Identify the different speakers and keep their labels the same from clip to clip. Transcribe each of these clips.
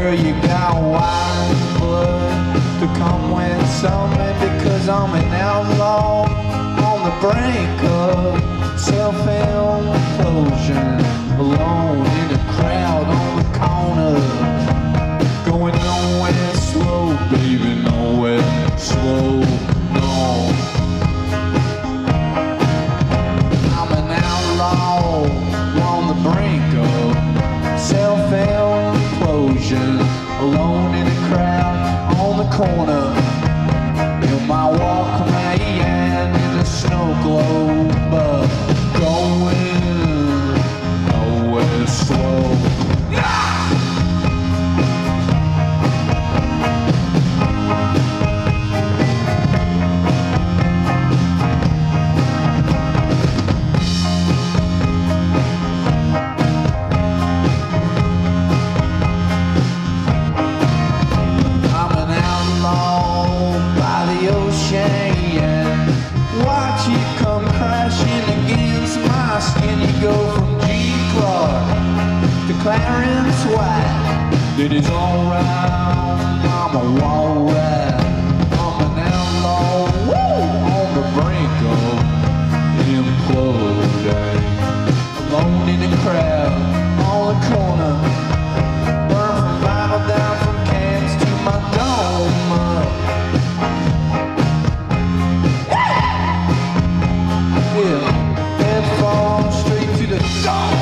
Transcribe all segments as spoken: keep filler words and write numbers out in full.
Speaker 1: Girl, you got white blood to come when something, because I'm an outlaw on the brink of self-implosion, alone in a crowd on the corner, going nowhere slow, baby, nowhere slow, no. I'm an outlaw on the brink of self-implosion, alone in a crowd on the corner, in my Walkman in the snow globe, uh, going nowhere slow. Watch it come crashing against my skin. You go from G. Clark to Clarence White. It is alright, I'm a wall rat. I'm an outlaw, woo, on the brink of imploding, alone in a crowd on the corner, burn from vinyl down from cans to my dome. And fall straight to the dawn.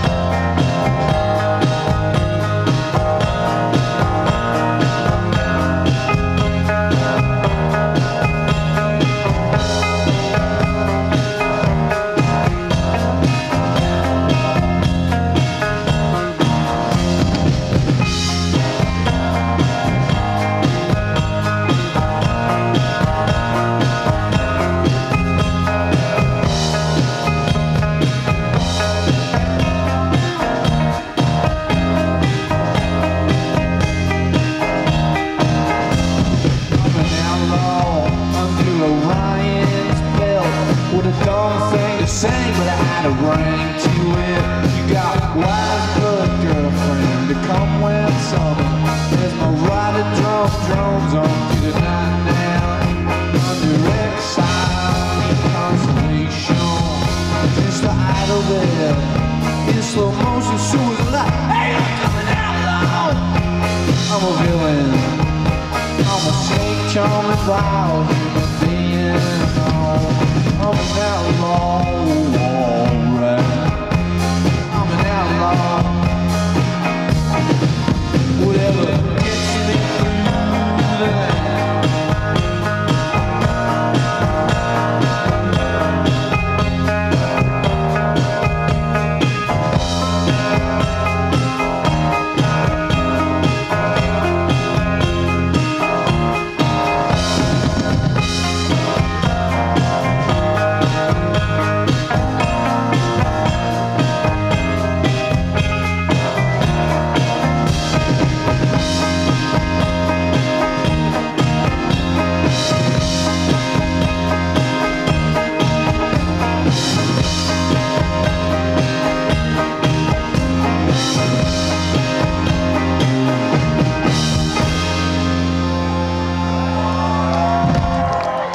Speaker 1: Sang, but I had a ring to it. You got wise blood girlfriend to come when summer. There's my rider drum drums on to the night now. Under exile, consolation, just the idle there in slow motion, so it's like, hey, I'm coming out loud. I'm a villain, I'm a snake charming wild human being. I'm an outlaw, alright.